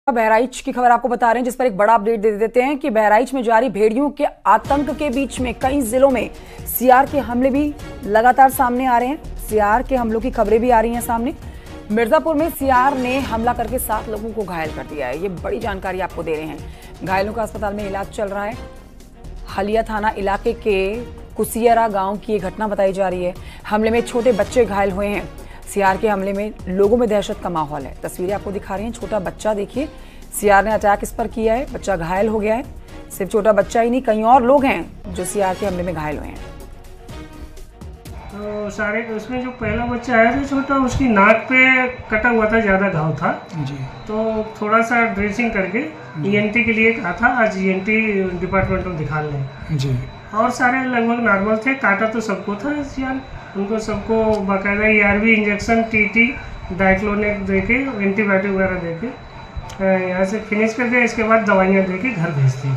बहराइच की खबर आपको बता रहे हैं, जिस पर एक बड़ा अपडेट दे देते हैं कि बहराइच में जारी भेड़ियों के आतंक के बीच में कई जिलों में सीआर के हमले भी लगातार सामने आ रहे हैं। सीआर के हमलों की खबरें भी आ रही हैं सामने। मिर्जापुर में सीआर ने हमला करके 7 लोगों को घायल कर दिया है। ये बड़ी जानकारी आपको दे रहे हैं। घायलों का अस्पताल में इलाज चल रहा है। हलिया थाना इलाके के कुसियरा गांव की ये घटना बताई जा रही है। हमले में छोटे बच्चे घायल हुए हैं। सीआर के हमले में लोगों में दहशत का माहौल है। तस्वीरें आपको दिखा रही हैं। छोटा बच्चा देखिए, सीआर ने अटैक इस पर किया है। बच्चा घायल हो गया है। सिर्फ छोटा बच्चा ही नहीं, कई और लोग हैं जो सीआर के हमले में घायल हुए हैं। तो सारे उसमें जो पहला बच्चा आया था छोटा, उसकी नाक पे कटा हुआ था, ज़्यादा घाव था जी। तो थोड़ा सा ड्रेसिंग करके ईएनटी के लिए कहा था, आज ईएनटी डिपार्टमेंट में दिखा लें जी। और सारे लगभग नॉर्मल थे। काटा तो सबको था यार, उनको सबको बाकायदा ARV इंजेक्शन, TT, डाइक्लोनेट देके, एंटीबायोटिक वगैरह देके यहाँ से फिनिश कर दिया। इसके बाद दवाइयाँ देके घर भेज दी।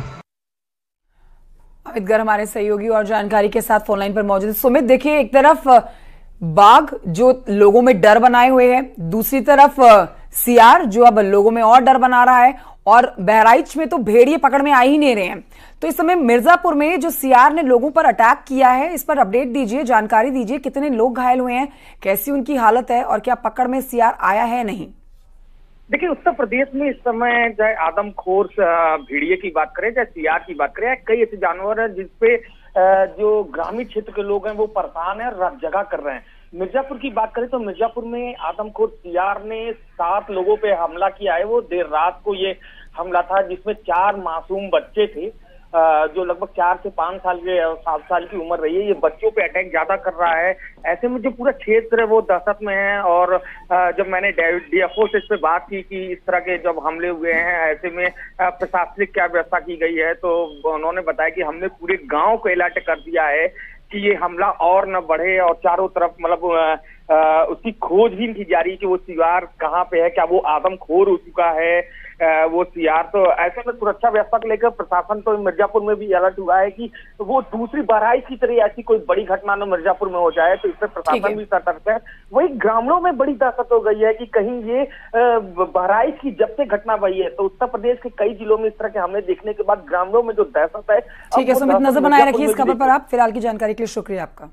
अमित गर हमारे सहयोगी और जानकारी के साथ फोनलाइन पर मौजूद है। सुमित, देखिए, एक तरफ बाघ जो लोगों में डर बनाए हुए है, दूसरी तरफ सीआर जो अब लोगों में और डर बना रहा है, और बहराइच में तो भेड़िए पकड़ में आ ही नहीं रहे हैं। तो इस समय मिर्जापुर में जो सीआर ने लोगों पर अटैक किया है, इस पर अपडेट दीजिए, जानकारी दीजिए। कितने लोग घायल हुए हैं, कैसी उनकी हालत है, और क्या पकड़ में सीआर आया है नहीं? देखिए, उत्तर प्रदेश में इस समय चाहे आदमखोर भेड़िए की बात करें, चाहे सीआर की बात करें, कई ऐसे जानवर हैं जिसपे जो ग्रामीण क्षेत्र के लोग हैं वो परेशान है, रात जगह कर रहे हैं। मिर्जापुर की बात करें तो मिर्जापुर में आदमखोर सीआर ने 7 लोगों पे हमला किया है। वो देर रात को ये हमला था, जिसमें 4 मासूम बच्चे थे जो लगभग 4 से 5 साल के 7 साल की उम्र रही है। ये बच्चों पे अटैक ज्यादा कर रहा है। ऐसे में जो पूरा क्षेत्र है वो दहशत में है। और जब मैंने DFO से इस पे बात की कि इस तरह के जब हमले हुए हैं, ऐसे में प्रशासनिक क्या व्यवस्था की गई है, तो उन्होंने बताया कि हमने पूरे गाँव को अलर्ट कर दिया है कि ये हमला और न बढ़े, और चारों तरफ मतलब उसकी खोजबीन की जा रही है कि वो सीआर कहाँ पे है, क्या वो आदमखोर हो चुका है वो सीआर। तो ऐसे में सुरक्षा व्यवस्था को लेकर प्रशासन तो मिर्जापुर में भी अलर्ट हुआ है कि वो दूसरी बहराइच की तरह ऐसी कोई बड़ी घटना न मिर्जापुर में हो जाए, तो इससे प्रशासन भी सतर्क है। वही ग्रामीणों में बड़ी दहशत हो गई है कि कहीं ये बहराइच की जब से घटना हुई है, तो उत्तर प्रदेश के कई जिलों में इस तरह के हमले देखने के बाद ग्रामीणों में जो दहशत है। ठीक है सुमित, नजर बनाए रखिए इस खबर पर। आप फिलहाल की जानकारी के लिए शुक्रिया आपका।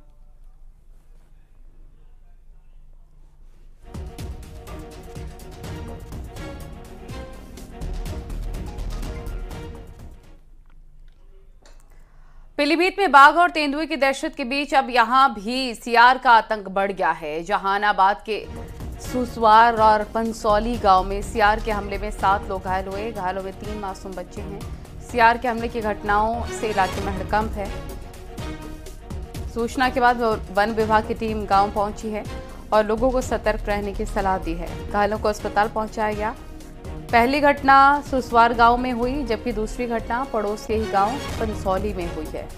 पीलीभीत में बाघ और तेंदुए की दहशत के बीच अब यहां भी सीआर का आतंक बढ़ गया है। जहानाबाद के सुसवार और पंसौली गांव में सीआर के हमले में 7 लोग घायल हुए। घायलों में 3 मासूम बच्चे हैं। सीआर के हमले की घटनाओं से इलाके में हड़कंप है। सूचना के बाद वन विभाग की टीम गांव पहुंची है और लोगों को सतर्क रहने की सलाह दी है। घायलों को अस्पताल पहुंचाया गया। पहली घटना सुसवार गांव में हुई, जबकि दूसरी घटना पड़ोस के ही गांव पंसौली में हुई है।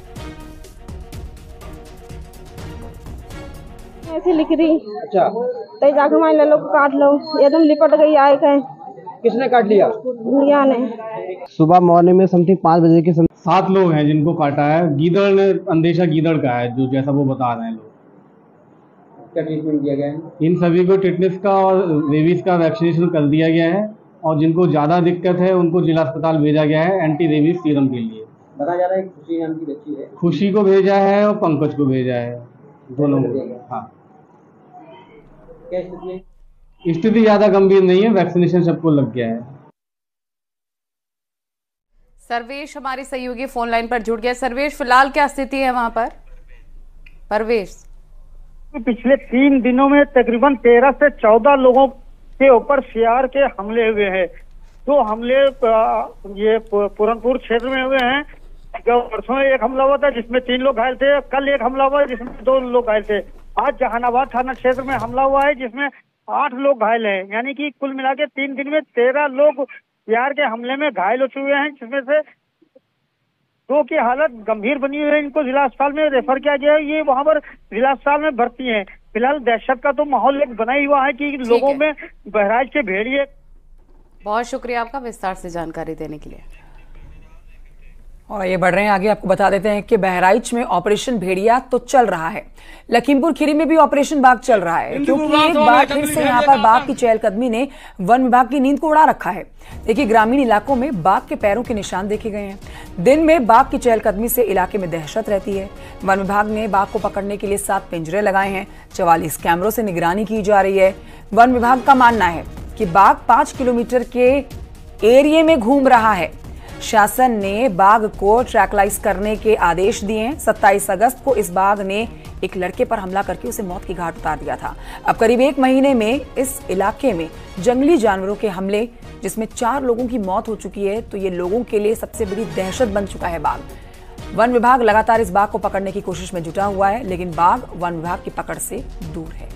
ऐसी लिख रही अच्छा, तो जाके मान ले लो काट लो, एकदम लिपट गई आए कहीं। किसने काट लिया? गुड़िया ने। सुबह मॉर्निंग में समथिंग 5 बजे के 7 लोग हैं जिनको काटा है। गीदड़ ने, अंदेशा गीदड़ का है, जो जैसा वो बता रहे हैं लोग। क्या ट्रीटमेंट दिया गया है? इन सभी को टिटनेस का और रेबीज का वैक्सीनेशन कर दिया गया है, और जिनको ज्यादा दिक्कत है उनको जिला अस्पताल भेजा गया है एंटी रेबीज सीरम के लिए। बताया जा रहा है खुशी नाम की बच्ची है। खुशी को भेजा है और पंकज को भेजा है, दोनों को। हाँ, क्या स्थिति है? स्थिति ज्यादा गंभीर नहीं है, वैक्सीनेशन सबको लग गया है। सर्वेश हमारे सहयोगी फोन लाइन पर जुड़ गया। सर्वेश, फिलहाल क्या स्थिति है वहां पर? परवेश, पिछले 3 दिनों में तकरीबन 13 से 14 लोगों के ऊपर सीआर के हमले हुए हैं। तो हमले ये पूरनपुर क्षेत्र में हुए हैं। परसों एक हमला हुआ था जिसमें 3 लोग घायल थे। कल एक हमला हुआ जिसमें 2 लोग घायल थे। आज जहानाबाद थाना क्षेत्र में हमला हुआ है जिसमें 8 लोग घायल हैं। यानी कि कुल मिला के 3 दिन में 13 लोग सीआर के हमले में घायल हो चुके हैं, जिसमें से 2 की हालत गंभीर बनी हुई है। इनको जिला अस्पताल में रेफर किया गया है। ये वहां पर जिला अस्पताल में भर्ती हैं। फिलहाल दहशत का तो माहौल एक बना ही हुआ है कि लोगों में बहराइच के भेड़िए। बहुत शुक्रिया आपका विस्तार से जानकारी देने के लिए। और ये बढ़ रहे हैं आगे, आपको बता देते हैं कि बहराइच में ऑपरेशन भेड़िया तो चल रहा है, लखीमपुर खीरी में भी ऑपरेशन बाघ चल रहा है, क्योंकि एक बार फिर से यहाँ पर बाघ की चहलकदमी ने वन विभाग की नींद को उड़ा रखा है। देखिए, ग्रामीण इलाकों में बाघ के पैरों के निशान देखे गए हैं। दिन में बाघ की चहलकदमी से इलाके में दहशत रहती है। वन विभाग ने बाघ को पकड़ने के लिए 7 पिंजरे लगाए हैं, 44 कैमरों से निगरानी की जा रही है। वन विभाग का मानना है कि बाघ 5 किलोमीटर के एरिया में घूम रहा है। शासन ने बाघ को ट्रैकलाइज करने के आदेश दिए हैं। 27 अगस्त को इस बाघ ने एक लड़के पर हमला करके उसे मौत की घाट उतार दिया था। अब करीब 1 महीने में इस इलाके में जंगली जानवरों के हमले, जिसमें 4 लोगों की मौत हो चुकी है, तो ये लोगों के लिए सबसे बड़ी दहशत बन चुका है बाघ। वन विभाग लगातार इस बाघ को पकड़ने की कोशिश में जुटा हुआ है, लेकिन बाघ वन विभाग की पकड़ से दूर है।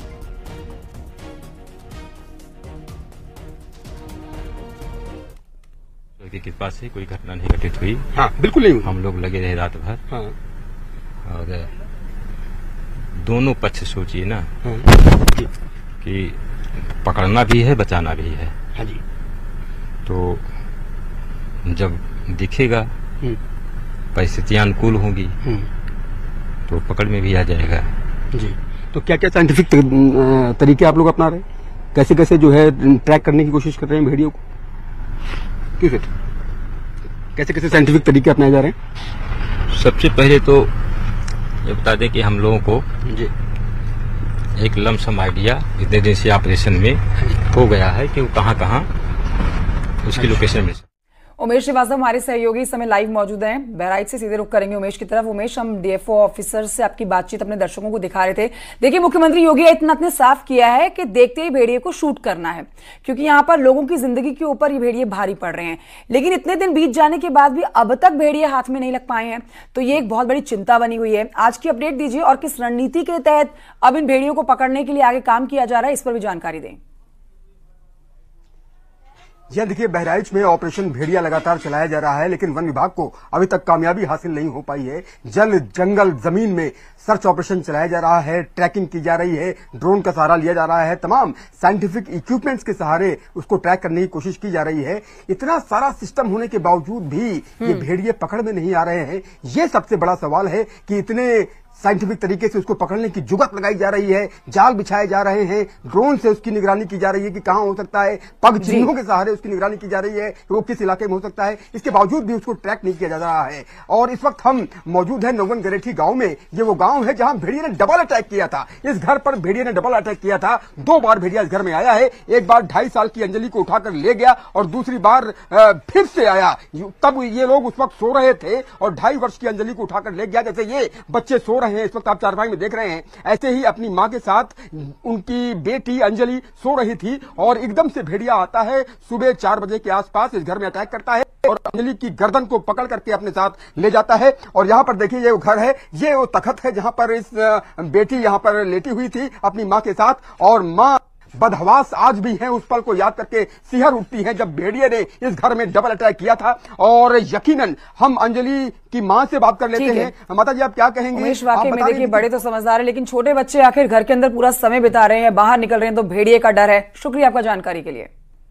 की कृपा से कोई घटना नहीं घटित हुई। हाँ, बिल्कुल नहीं हुई। हम लोग लगे रहे रात भर। हाँ। और दोनों पक्ष सोचिए ना, हाँ। कि पकड़ना भी है, बचाना भी है। हाँ जी। तो जब दिखेगा, परिस्थितियां अनुकूल होंगी, तो पकड़ में भी आ जाएगा जी। तो क्या क्या साइंटिफिक तरीके आप लोग अपना रहे हैं? कैसे कैसे जो है ट्रैक करने की कोशिश कर रहे हैं भेड़ियों को? कैसे कैसे साइंटिफिक तरीके अपनाए जा रहे हैं? सबसे पहले तो ये बता दें कि हम लोगों को एक लमसम आइडिया इतने दिन से ऑपरेशन में हो गया है कि वो कहाँ उसकी लोकेशन मिल। उमेश श्रीवास्तव हमारे सहयोगी इस समय लाइव मौजूद हैं। बहराइच से सीधे रुख करेंगे उमेश की तरफ। उमेश, हम डीएफओ ऑफिसर से आपकी बातचीत अपने दर्शकों को दिखा रहे थे। देखिए, मुख्यमंत्री योगी आदित्यनाथ ने साफ किया है कि देखते ही भेड़िए को शूट करना है, क्योंकि यहाँ पर लोगों की जिंदगी के ऊपर ये भेड़िए भारी पड़ रहे हैं। लेकिन इतने दिन बीत जाने के बाद भी अब तक भेड़िए हाथ में नहीं लग पाए हैं, तो ये एक बहुत बड़ी चिंता बनी हुई है। आज की अपडेट दीजिए और किस रणनीति के तहत अब इन भेड़ियों को पकड़ने के लिए आगे काम किया जा रहा है, इस पर भी जानकारी दें। यह देखिए, बहराइच में ऑपरेशन भेड़िया लगातार चलाया जा रहा है, लेकिन वन विभाग को अभी तक कामयाबी हासिल नहीं हो पाई है। जल, जंगल, जमीन में सर्च ऑपरेशन चलाया जा रहा है, ट्रैकिंग की जा रही है, ड्रोन का सहारा लिया जा रहा है, तमाम साइंटिफिक इक्विपमेंट्स के सहारे उसको ट्रैक करने की कोशिश की जा रही है। इतना सारा सिस्टम होने के बावजूद भी ये भेड़िए पकड़ में नहीं आ रहे हैं। ये सबसे बड़ा सवाल है कि इतने साइंटिफिक तरीके से उसको पकड़ने की जुगत लगाई जा रही है, जाल बिछाए जा रहे हैं, ड्रोन से उसकी निगरानी की जा रही है कि कहां हो सकता है, पग चिन्हों के सहारे उसकी निगरानी की जा रही है कि वो किस इलाके में हो सकता है। इसके बावजूद भी उसको ट्रैक नहीं किया जा रहा है। और इस वक्त हम मौजूद हैं नौगन गरेठी गांव में। ये वो गांव है जहां भेड़िए ने डबल अटैक किया था। इस घर पर भेड़िए ने डबल अटैक किया था। 2 बार भेड़िया इस घर में आया है। एक बार 2.5 साल की अंजलि को उठाकर ले गया और दूसरी बार फिर से आया। तब ये लोग उस वक्त सो रहे थे और 2.5 वर्ष की अंजलि को उठाकर ले गया। जैसे ये बच्चे सो रहे हैं इस वक्त आप चारपाई में देख रहे हैं, ऐसे ही अपनी मां के साथ उनकी बेटी अंजलि सो रही थी और एकदम से भेड़िया आता है। सुबह 4 बजे के आसपास इस घर में अटैक करता है और अंजलि की गर्दन को पकड़ करके अपने साथ ले जाता है। और यहाँ पर देखिए, ये वो घर है, ये वो तख्त है जहां पर इस बेटी यहाँ पर लेटी हुई थी अपनी मां के साथ। और मां बदहवास आज भी है, उस पल को याद करके सिहर उठती है जब भेड़िए ने इस घर में डबल अटैक किया था। और यकीनन हम अंजलि की मां से बात कर लेते हैं। माता जी, आप क्या कहेंगे? उमेश, वाकई में देखिए, बड़े तो समझदार है, लेकिन छोटे बच्चे आखिर घर के अंदर पूरा समय बिता रहे हैं, बाहर निकल रहे हैं तो भेड़िए का डर है। शुक्रिया आपका जानकारी के लिए।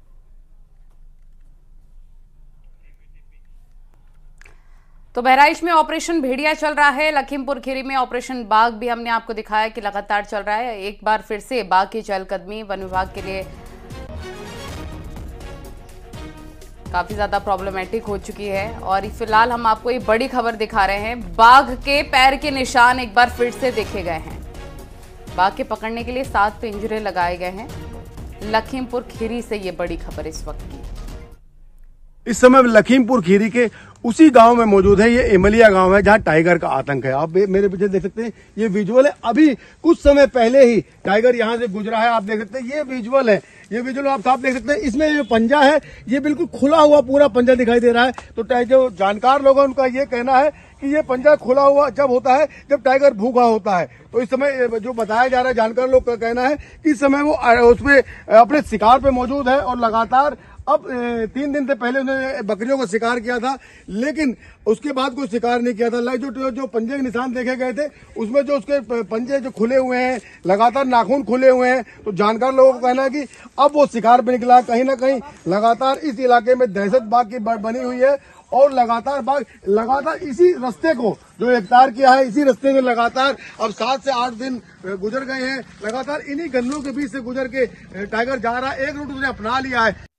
तो बहराइच में ऑपरेशन भेड़िया चल रहा है, लखीमपुर खीरी में ऑपरेशन बाघ भी हमने आपको दिखाया कि लगातार चल रहा है। एक बार फिर से बाघ की चहलकदमी वन विभाग के लिए काफी ज्यादा प्रॉब्लमेटिक हो चुकी है। और फिलहाल हम आपको एक बड़ी खबर दिखा रहे हैं, बाघ के पैर के निशान एक बार फिर से देखे गए हैं। बाघ के पकड़ने के लिए 7 पिंजरे लगाए गए हैं। लखीमपुर खीरी से ये बड़ी खबर इस वक्त की। इस समय लखीमपुर खीरी के उसी गांव में मौजूद है। ये इमलिया गांव है जहां टाइगर का आतंक है। आप मेरे पीछे देख सकते हैं, ये विजुअल है। अभी कुछ समय पहले ही टाइगर यहां से गुजरा है। आप देख सकते हैं, ये विजुअल है, ये विजुअल आप साफ देख सकते हैं। इसमें जो पंजा है, ये बिल्कुल खुला हुआ पूरा पंजा दिखाई दे रहा है। तो जो जानकार लोग हैं उनका ये कहना है कि ये पंजा खुला हुआ जब होता है जब टाइगर भूखा होता है। तो इस समय जो बताया जा रहा है, जानकार लोग का कहना है कि इस समय वो उसमें अपने शिकार पे मौजूद है और लगातार अब 3 दिन से पहले उन्होंने बकरियों को शिकार किया था, लेकिन उसके बाद कोई शिकार नहीं किया था। जो पंजे के निशान देखे गए थे उसमें जो उसके पंजे जो खुले हुए हैं, लगातार नाखून खुले हुए हैं, तो जानकार लोगों को कहना है कि अब वो शिकार पे निकला। कहीं ना कहीं लगातार इस इलाके में दहशत बाग की बनी हुई है और लगातार इसी रास्ते को जो इख्तियार किया है, इसी रास्ते में लगातार अब 7 से 8 दिन गुजर गए हैं। लगातार इन्हीं गन्नों के बीच से गुजर के टाइगर जा रहा है। एक रूट उसने अपना लिया है।